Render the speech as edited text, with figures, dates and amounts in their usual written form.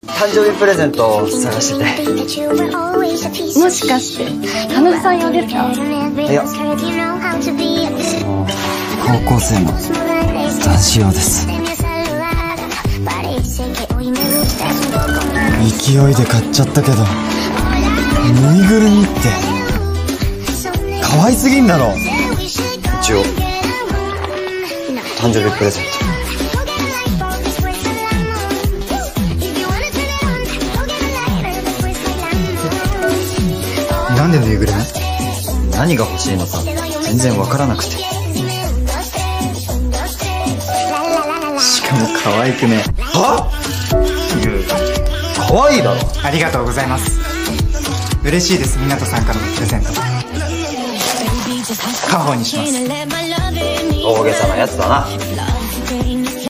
誕生日プレゼントを探してて。 もしかして花房さん用ですか？ いや、高校生の男子用です。勢いで買っちゃったけど、ぬいぐるみって可愛すぎんだろ。一応誕生日プレゼント。なんでぬいぐるみ？何が欲しいのか全然わからなくて。しかも可愛くね。は？可愛いだろ。 ありがとうございます。嬉しいです、湊さんからのプレゼント。家宝にします。 大げさなやつだな。